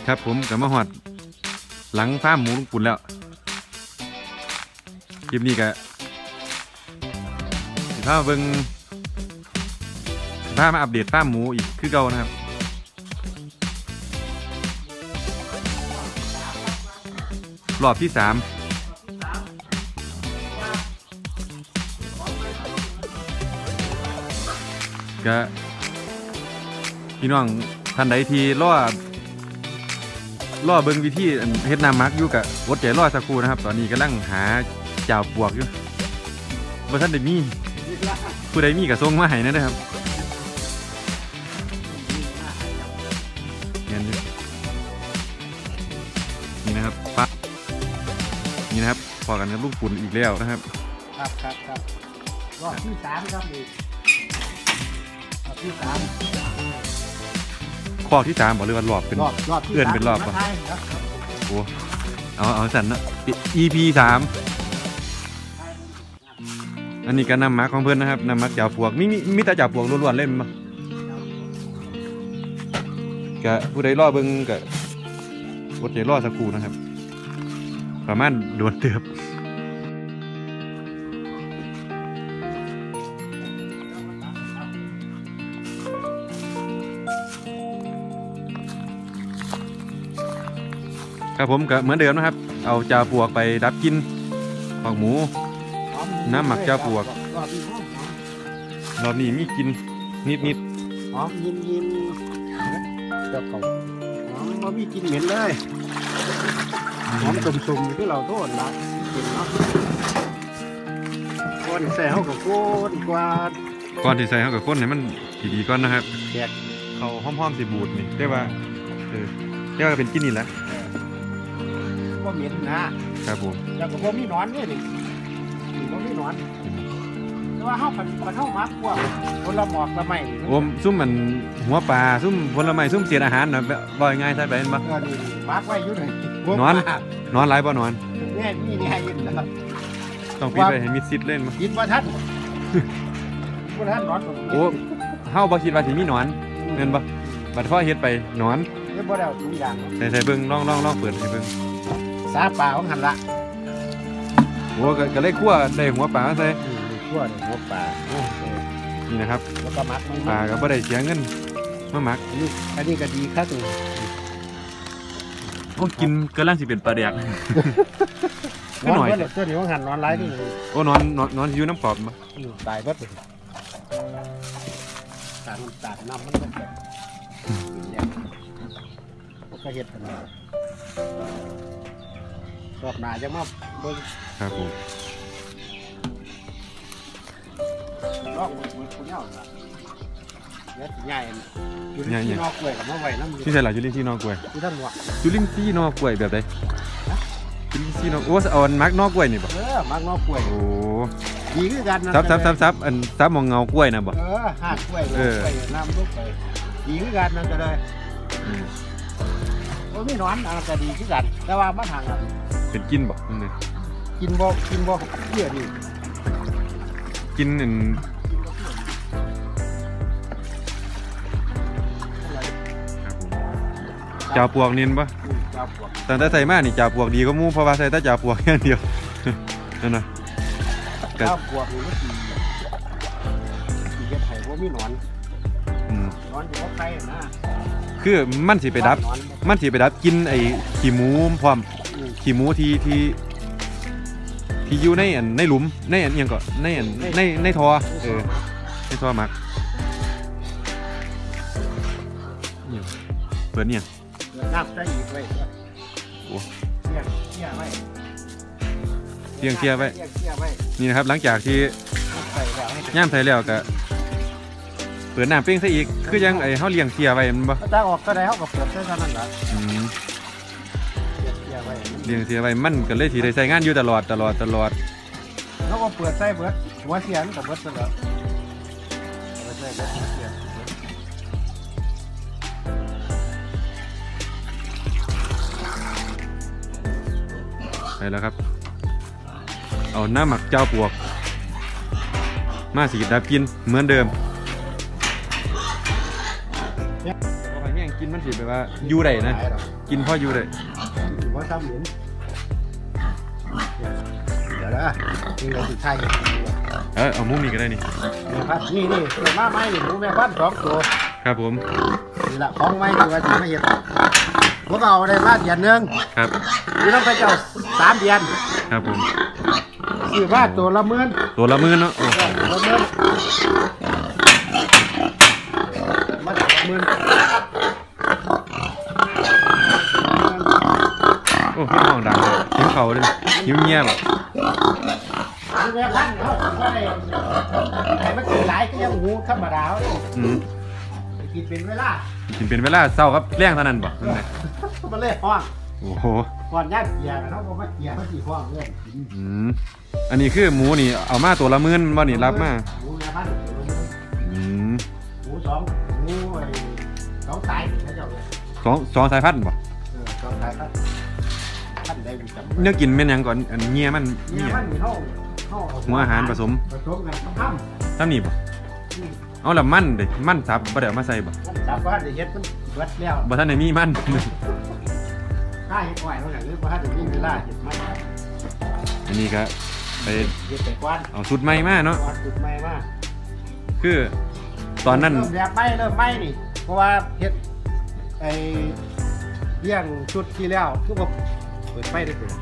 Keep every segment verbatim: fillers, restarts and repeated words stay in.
ครับผมกับมาหอดหลังฟาร์มหมูลุงปุ่นแล้วคลิปนี้ก็พามาเบิ่งพามาอัปเดตฟาร์มหมูอีกคือเก่านะครับรอบที่สามก็พี่น้องท่านใดที่รอรอเบิ่งวิธีเฮ็ดน้ำมักอยู่กับอดใจรอสักครู่นะครับตอนนี้กำลังหาเจ้าปวกอยู่ว่าท่านได้มีผู้ใดมีกับทรงมาให้นะครับนี่นะครับปั๊บนี่นะครับพอกันกับลูกปุ่นอีกแล้วนะครับครับครับครับรอบที่สามครับอีกรอบที่สามข้อที่สามบอกเลยว่ารอบเป็นเพื่อนเป็นรอบป่ะโอ้เอาเอาสั่นนะ อี พี สามอันนี้ก็นำมักของเพื่อนนะครับนำมักจ่าปวกมีมีมีแต่จ่าปวกล้วนๆเล่นมั้งกะผู้ใดรอเบิ้งกะอดใจรอสักครู่นะครับประมาณโดนเตือบครับผมก็เหมือนเดิมนะครับเอาจ่าปวกไปดับกินปอกหมูน้ำหมักจ่าปวกรอบนี้มีกินนิดนิดหอมยินยินเจ้าเขาหอมว่ามีกินเหม็นเลยหอมตุ่มๆที่เราโทษละกินเนาะก้อนใส่เขากับก้นกวาดก้อนที่ใส่เขากับก้นเนี่ยมันดีๆก้อนนะครับแดกเขาห้อมๆสีบูดนี่เรียกว่าเออเรียกว่าเป็นกินนี่แหละว่าเหม็นนะครับผมแล้วก็ว่ามีนอนเนี่ยดิว่ามีนอนแต่ว่าเข้าผันผันเข้ามักกว่าคนละหมอกละไม่โอ้ซุ่มมันหัวปลาซุ่มผลไม้ซุ่มเศษอาหารนะบ่อยง่ายใช่ไหมบ้างมักไว้ยุ่งเลยนอนนอนไรบ่นอนเนี่ยนี่นี่ให้ยินนะครับต้องปิดไปให้มิดซิดเล่นมั้ยยินว่าท่านว่าท่านนอนโอ้เข้าบ่คิดว่าที่มีนอนเงินบ่บัดพ่อเฮ็ดไปนอนเฮ็ดบ่ได้ทุกอย่างใส่ใส่เบิ้งลองลองลองเปิดให้เบิ้งซาปลาของหันละโอ้ก็เลยคั่วได้หัวปลาใส่คั่วได้หัวปลานี่นะครับแล้วก็มักปลาก็บ่ได้เสียเงินมาหมักนี่อันนี้ก็ดีครับตัวโอ้กินกำลังสิเป็นปลาแดกนอนเจ้าเดี๋ยวหันนอนไร้ที่โอ้นอนนอนนอนอยู่น้ำขอบมาตายเบิดเลยตากตากน้ำมันก็แบบก็เห็ดกันรอบหนาจะมาเบิ้งครับผมรอบมือมือคุณเน่าละเนื้อใหญ่จุลินทรีย์นอกกล้วยกับมะไว้น้ำที่ใช่หรอจุลินทรีย์นอกกล้วยที่ท่านบอกจุลินทรีย์นอกกล้วยแบบไหนจุลินทรีย์นอกโอ้เอาอันมักนอกกล้วยนี่บ่เออมักนอกกล้วยโอ้ดีขึ้นกันซับซับซับซับอันซับมองเงากล้วยนะบ่เออหากกล้วยเออน้ำลูกไปดีขึ้นกันนั่นก็เลยโอ้ไม่นอนอะไรจะดีขึ้นกันแต่ว่ามาทางกันเป็นกินบ่นั่นเลยกินบ่กินบ่เกี่ยนี่กินอันจ่าปวกนินปะแต่ถ้าใส่มากนี่จ่าปวกดีก็มู่เพราะว่าใส่แต่จ่าปวกแค่เดียวนั่นนะจ่าปวกนี่ก็ดีดีแค่ไผ่ว่ามีนอนนอนอยู่กับใครนะคือมันสิไปดับมันสิไปดับกินไอ้ขี้หมูพร้อมขี้หมูที่ที่ที่อยู่ในอันในหลุมในอันยังก็ในอันในในท่อเออในท่อมักเปิดเนี่ยน้ำใส่อีกไว้โอ้เสียงเสียไว้เสียงเสียไว้นี่นะครับหลังจากที่ย่ามไทยแล้วก็เปิดน้ำเป้งซะอีกคือยังไอ้เขาเลี้ยงเสียไว้มันบ่ถ้าออกก็ได้เขาก็เปิดได้เท่านั้นแหละเลี้ยงเสียไว้มันก็เลยที่ได้ใช้งานอยู่ตลอดตลอดตลอดเขาก็เปิดใส่เบิดหัวเสียงกับเบิดตลอดเปิดใส่เบิดเสียงไปแล้วครับเอาน้ำหมักเจ้าปวกมาสีดับกินเหมือนเดิมเอาไปแย่งกินกินมันสิแบบว่าอยู่ได้นะกินพ่ออยู่ได้ว่าซ้ำเหมือนเดี๋ยวนะนี่เราสุดท้ายเออเอามุ้งนี่ก็ได้นี่แม่พัดนี่นี่เกิดมาไม้หมูแม่พัดสองตัวครับผมนี่แหละของไม้ที่ว่าจีไม่เห็นพวกเราได้มาเดือนนึงครับนี่ต้องไปเจ้าสามเดือนครับผมสี่ว่าตัวละหมื่นตัวละหมื่นเนาะตัวละหมื่นมาจากหมื่นโอ้พี่ห้องดังเลยหิวเขาเลยหิวเงียบอ่ะแม่พันเขาก็ได้ไอ้มันกินหลายก็ยังหูธรรมดาเลยกินเป็นเวลากินเป็นเวลาเศร้าครับเลี้ยงเท่านั้นบ่มันเล่ห้องโอ้โหก่อนย่างเกียร์เขาบอกว่าเกียร์เขาสี่ห้องเรื่องอืมอันนี้คือหมูนี่เอามาตัวละหมื่นบ่นี่รับมาหมูแม่พันอืมหมูสองหมูไอ้สองสายเขาเจ้าเลยสองสองสายพันธุ์บ่เออสองสายพันธุ์พันธุ์ใดจำเนื้อกินเป็นยังก่อนอันเงี้ยมันเงี้ยมันเข้าเข้าหัวอาหารผสมผสมกันทำทำนี่บ่เอาละมันเด้มันสับบ่ได้เอามาใส่บ่สับว่าได้เฮ็ดมันเบิดแล้วบ่ทันได้มีมันถ้าเฮ็ดอ้อยเท่านั้นหรือบ่ทันได้มีเวลาเฮ็ดมันอันนี้ก็ไปเฮ็ดไปก่อนเอาสูตรใหม่มาเนาะสูตรใหม่มาคือตอนนั้นเริ่มแบบใหม่เริ่มใหม่นี่เพราะว่าเฮ็ดไอ้เลี้ยงชุดที่แล้วคือบ่เปิดไฟได้เลย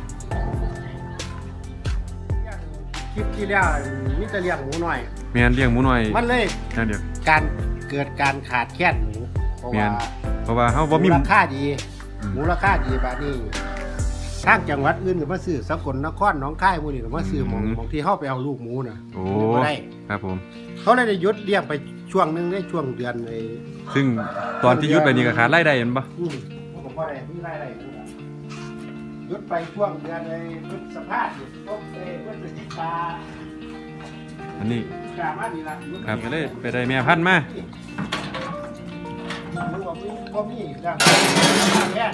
คลิปที่แล้วมีแต่เลี้ยงหมูน้อยแม่นเลี้ยงหมูน้อยมันเลยนั่นเดียวการเกิดการขาดแคลนหมูเพราะว่าเพราะว่าเฮาบ่มีราคาดีหมูราคาดีบาดนี้ทางจังหวัดอื่นก็มาซื้อสกลนครหนองคายหมู่นี่ก็มาซื้อหม่องหม่องที่เฮาไปเอาลูกหมูน่ะโอ้ได้ครับผมเขาเลยได้หยุดเลี้ยงไปช่วงนึงได้ช่วงเดือนไอ้ซึ่งตอนที่หยุดไปนี่ก็ขาดรายได้เห็นบ่อือบ่พอได้มีรายได้หยุดไปช่วงเดือนไอ้พฤษภาคมต้นเอ้พฤศจิกาอันนี้กามานี่ล่ะครับก็เลยไปได้แม่พันธุ์มารู้ว่ามีบ่มีแล้วแค่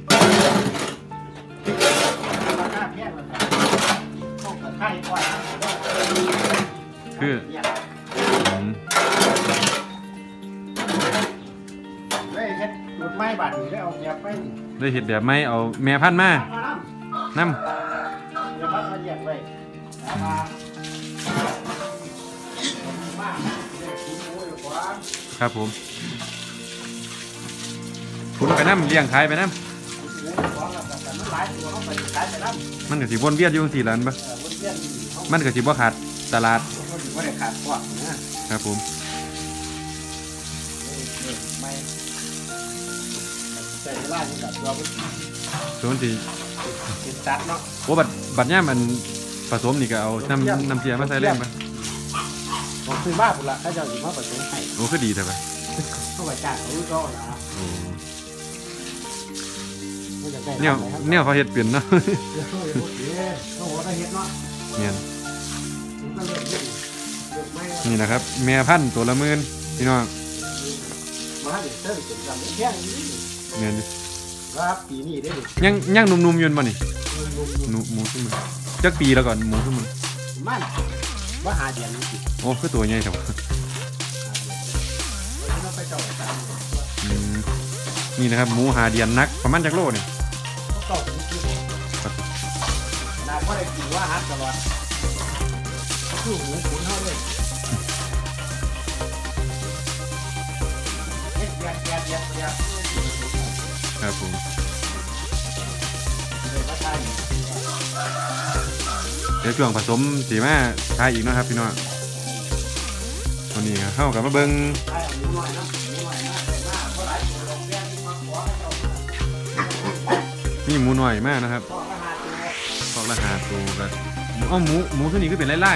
ราคาแพงแล้วก็ต้องกระไข่ก่อนคือได้เฮ็ดสูตรไม้บาดนี้ได้เอาแบบไม้ได้เฮ็ดแบบไม้เอาแม่พันธุ์มานำเดี๋ยวพันมาเลี้ยงไว้มาครับผมคุณไปน้ำเลี้ยงขายไปน้ำมันก็สิวนเวียนอยู่สี่ล้านปะมันก็สิบ่ขาดตลาดครับผมส่วนที่โอ้บัดบัดย่ามันผสมนี่ก็เอาน้ำน้ำเจียมาใส่เล่นปะผมซื้อบ้าปุ๊บละถ้าจะอยู่มาผสมให้โอ้ก็ดีแต่ไปเข้าไปจ้างเขาก็ละโอ้เนี่ยเนี่ยเขาเห็ดเปลี่ยนเนาะเนี่ยนี่นะครับแม่พันธุ์ตัวละหมื่นพี่น้องเนี่ยดิยังยังนุ่มๆยืนมานี่หนูหมูขึ้นมาจักปีแล้วก่อนหมูขึ้นมามันว่าหาเดียนนี่โอ้คือตัวใหญ่ครับนี่นะครับหมูหาเดียนนักประมาณจักโลนี่นาก็ได้กินว่าฮัทตลอดคู่หมูขุนเท่าเลยเด็ดเด็ดเด็ดเด็ดเด็ดครับผมเดี๋ยวช่วงผสมสีแม่ทายอีกนะครับพี่น้องวันนี้เข้ากับมาเบิ้งนี่หมูหน่อยมากนะครับพอกราคาตัวกันอ๋อหมูหมูตัวนี้ก็เป็นไล่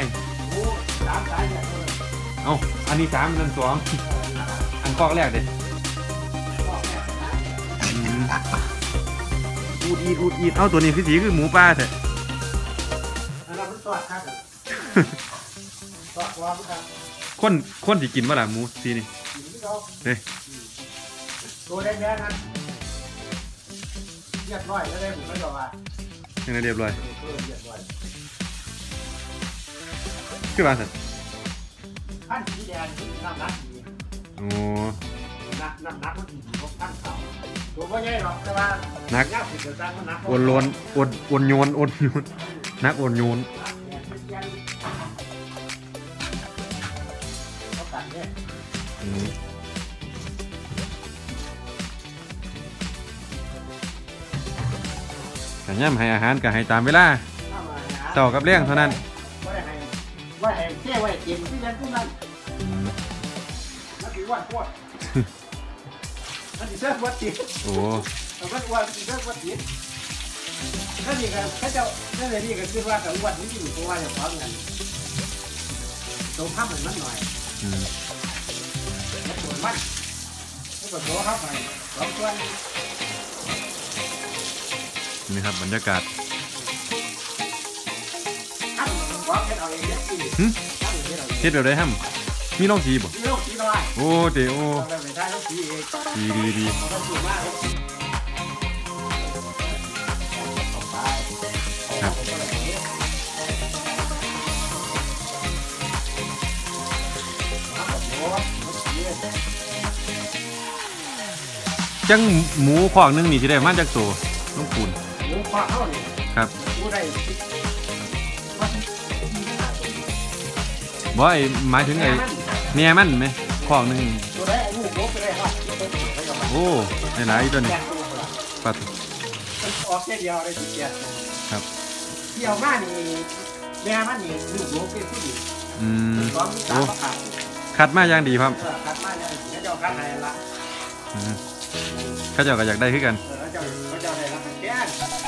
ๆเอ้าอันนี้สามอันสองอันฟอกแรกเด็ดอูดอีดอูดอีดเอ้าตัวนี้คือสีคือหมูป่าเถอะคนคนที่กินว่าล่ะหมูสีนี่เฮ้ยตัวแดงๆนั่นเรียบร้อยแล้วได้ผมไม่บอกว่ายังไงเรียบร้อยคือว่าสัตว์ขั้นสีแดงที่น้ำรักดีโอ้นักน้ำหนักมันดีกว่าพันเขาตัวว่าใหญ่หรอกแต่ว่านักยากสุดจะสร้างมันนักโอนล้นโอนโอนโยนโอนโยนนักโอนโยนแต่ย่ำให้อาหารก็ให้ตามเวลาต่อกับเลี้ยงเท่านั้นว่าให้แค่ไว้เต็มที่นั่นที่นั่นนักวิวัฒน์พวดนักวิจัยวัดติดโอ้นักวิวัฒน์นักวัดติดนั่นนี่ก็เขาเจ้านั่นเลยนี่ก็คือว่ากับวัดนี้ที่อยู่เพราะว่าจะพร้อมกันตรงข้ามเหมือนมันหน่อยแล้วส่วนมันแล้วก็โถเข้าไปสองส่วนนี่ครับบรรยากาศเฮ็ดแบบได้ห้ำมีน้องสีบ่โอ้เต๋อโอ้ดีดีดีครับจังหมูขวางนึงนี่สิได้มาจากตัวน้องปูนหมูขวางเท่านี้ครับหมูได้บ่ไอ้หมายถึงไอ้เมียมันไหมของหนึ่งโอ้ในหลายตัวนี้ปัดออกแค่เดียวได้สิบเจ็ดครับเดี่ยวมานี่เมียมันนี่ลูกโลเป็นผู้ดีอืมโอ้คัดมาอย่างดีครับคัดมาอย่างดีเขาเจ้าคัดให้ละเขาเจ้าก็อยากได้ขึ้นกันเขาเจ้าเขาเจ้าได้รับแก่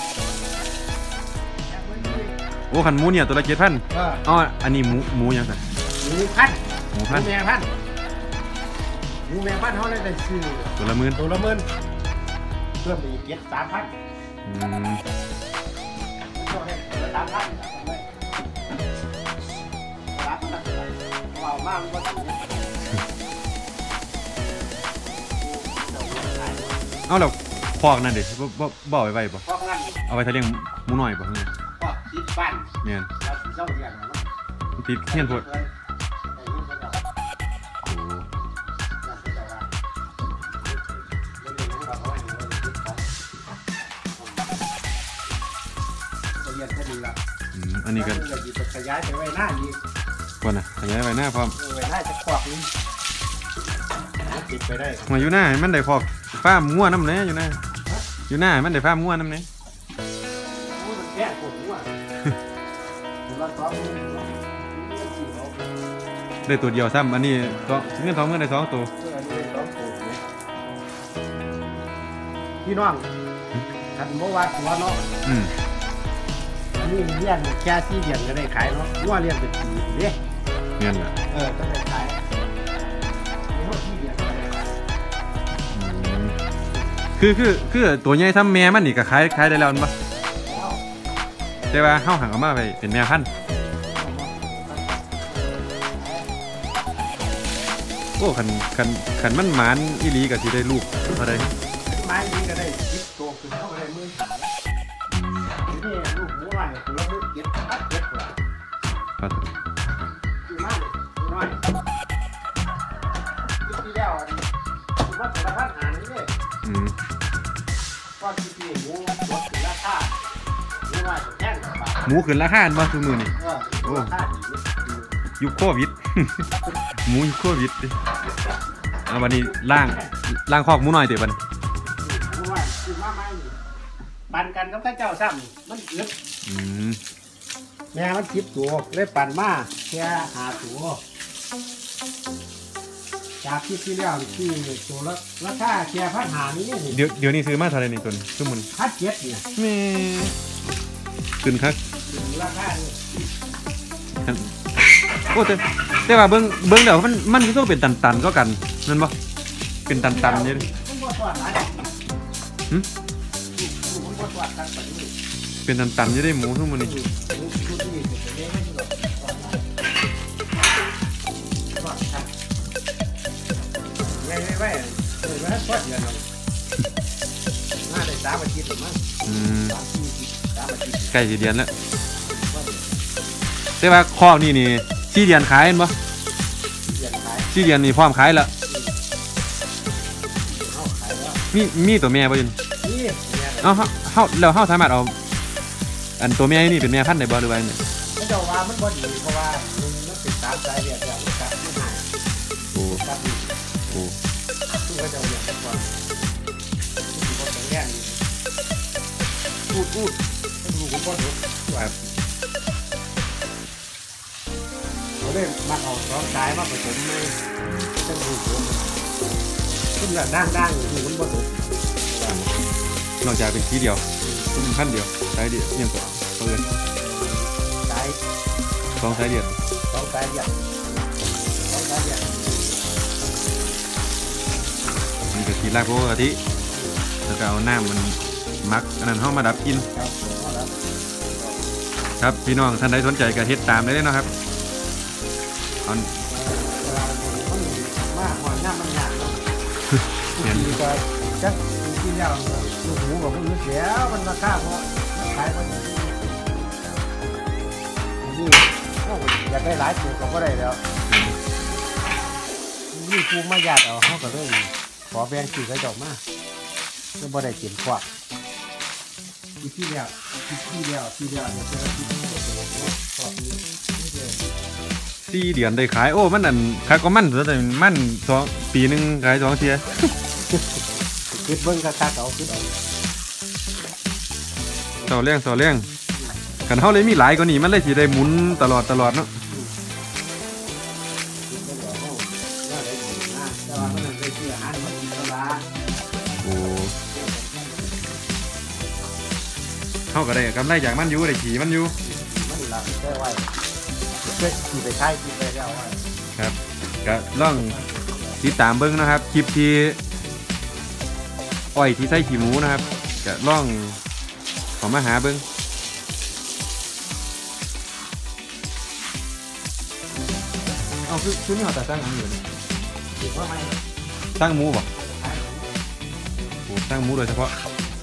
โอ้ขันหมูเนี่ยตัวละเจ็ดพันอ๋ออันนี้หมูหมูยังไงหมูพันหมูพันแม่พันหมูแม่พันเขาเลยได้ซื้อตัวละหมื่นตัวละหมื่นเพิ่มอีกเจ็ดสามพันอืมตัวละสามพันรับนะเอามากมันก็ต้องเอาแล้วพอกนั่นดิบ่บ่ไว้ไว้บ่พอกนั่นเอาไว้ถ้าเลี้ยงหมูหน่อยบ่เนี่ยพอกติดบ้านเนี่ยเจ้าเลี้ยงติดเฮียนพดอันนี้กันขยายไปไว้หน้าอีกก่อนนะขยายไว้หน้าพร้อมไว้หน้าจะควักนี้ติดไปได้มาอยู่หน้ามันได้พอกฟ้ามั่วน้ำเนี้ยอยู่หน้าอยู่หน้ามันได้ฟ้ามั่วน้ำเนี้ยแค่ผมว่าได้ตัวเดียวซ้ำอันนี้ก็เงินทองเงินได้สองตัวพี่น้องขันโมวัดหัวเนาะอันนี้เลี้ยงแค่ที่เลี้ยงก็ได้ขายเนาะว่าเลี้ยงเป็นปีเนี่ยเงินอ่ะเออก็ได้ขายคือคือคือตัวใหญ่ซ้ำแม่มันนี่ก็ขายขายได้แล้วมั้ยแต่ว่าเข้าหังออกมาไปเป็นแม่พันธุ์โอ้ขันขันขันมันหมานอีหลีกับที่ได้ลูกอะไรไม้นี้ก็ได้ยิบโตขึ้นเท่าไรมือนี่ลูกหมูว่าเนี่ยตัวละมือเก็บพัดเก็บกว่าคือมากน้อยที่แล้วว่าแต่ละพันหานี่เลยก็ที่พี่หมูลดถึงราคาหมูว่าจะแพงกว่าหมูขึ้นราคาบ้างทุกมือนี่โอ้ยุคโควิดหมูยุคโควิดดิเอาวันนี้ล่างล่างคอกหมูหน่อยเดี๋ยววันหมูว่าคือมาไม่ปั่นกันกับข้าเจ้าซ้ำมันอึดแม่มันคิดตัวเลยปั่นมาแค่หาตัวจากที่ที่แล้วที่ตัวละราคาแค่พันหานี้เดี๋ยวเดี๋ยวนี้ซื้อมาเท่าไรนี่ตัวชั่วโมงพันเจ็ดเนี่ยไม่ขึ้นครับราคาโอ้แต่แต่ว่าเบิ้งเบิ้งเดี๋ยวมันมันก็ต้องเป็นตันตันก็กันนั่นปะเป็นตันตันเนี่ยเป็นตันตันจะได้หมูทุกมันนี่ใกล้สี่เดือนแล้วแต่ว่าคอกนี่นี่สี่เดือนขายเห็นปะสี่เดือนนี่พร้อมขายแล้วมีมีตัวแม่ป่ะยินนี่เอ้าเฮาแล้วเฮาสามารถเอาอันตัวแม่นี่เป็นแม่พันธุ์ได้บ่หรือว่าไม่เจ้าว่ามันบ่ดีเพราะว่ามันเป็นตามสายเลือดแล้วมันกัดไม่หายโอ้กัดดีโอ้ซึ่งก็จะเรียนกันก่อนที่บ่ต้องแย่งพูดพูดให้ดูผมบ่ถูกครับเขาได้มาเอาสองสายมาผสมในจังหูผมขึ้นแบบด่างๆอยู่มันบ่ถูกนอกจากเป็นทีเดียวเป็นพันเดียวสายเดียวยังก็เปิดสายสองสายเดียวสองสายเดียวสองสายเดียวมันก็ทีแรกปกติแล้วก็เอาน้ำมันมักอันนั้นเฮามาดับกินครับเอาละครับพี่น้องท่านใดสนใจก็เฮ็ดตามได้เลยเนาะครับเอาเวลามันมากหอนน้ำมันหยาบเนาะดีกว่าจักกินแล้วลูกหมูกับพวกนี้เสียมันราคาเพราะขายมันนี่อยากได้หลายตัวก็ไม่ได้แล้วนี่ภูมิมาหยาดเอาเขาก็เลยขอแบ่งสี่กระจกมาก็บ่ได้กินกว่าที่ที่เดียวที่เดียวที่เดียวเนี่ยจะที่ที่เดียวขอบนี้นี่เดียวสี่เดือนได้ขายโอ้มันอันขายก็มันแต่มันสองปีหนึงขายสองเที่ยคิดเบิ้งคักๆเอาคิดเอาต่อเรื่องต่อเรื่องคันเฮาเลยมีหลายกว่านี้มันเลยสิได้หมุนตลอดตลอดเนาะคิดเบิ้งเอาเฮาว่าได้ดีนะแต่ว่ามันได้ชื่ออาหารมันดีกว่าโอ้เฮาก็ได้กำไรจากมันอยู่ได้ขี่มันอยู่มันหลับได้ไว้เพื่อขี่ไปใช้ขี่ไปแล้วไว้ครับก็ลองติดตามเบิ่งนะครับคลิปที่อ้อยที่ใส่ขี้หมูนะครับก็ลองเขอมาหาเบิ่งเอาคือคือนี่เขาแต่สร้างหมูอยู่นี่คิดว่าไม่สร้างหมูบ่ใช้โอ้สร้างหมูโดยเฉพาะ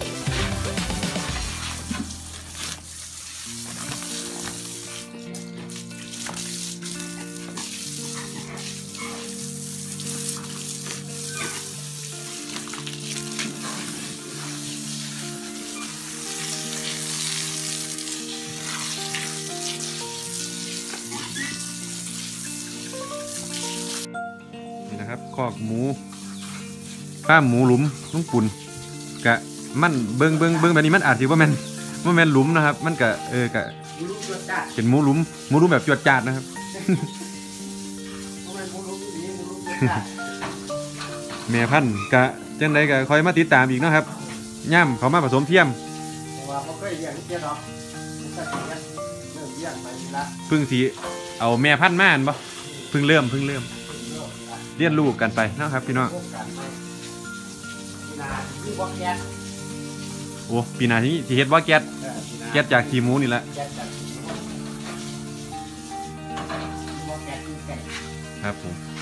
นี่นะครับคอกหมูข้ามหมูหลุมลุงปุ่นกะมันเบิ่งเบิ่งเบิ่งแบบนี้มันอาจสิว่าแม่นว่าแม่นหลุมนะครับ มันกะเออกะรู้ตัวจ้าเป็นหมูหลุมหมูหลุมแบบจวดจาดนะครับเพราะมันรู้นี้รู้ตัวจ้าแม่พันธุ์กะจังใดกะคอยมาติดตามอีกเนาะครับย่ำเขามาผสมเทียมแต่ว่าเขาเคยเลี้ยงเจ้าดอกมันก็เลี้ยงเริ่มเลี้ยงไปละเพิ่งสีเอาแม่พันธุ์มาอันบ่เพิ่งเริ่มเพิ่งเริ่มเรียนรู้กันไปเนาะครับพี่น้องพวกกันไปนี่นาที่บอกแก๊สโอ้ปีหน้าที่สิเฮ็ดว่าแก๊สเออนี่นาแก๊สจากขี้หมูนี่แหละแก๊สจากที่บอกแก๊สที่ไก่ครับผม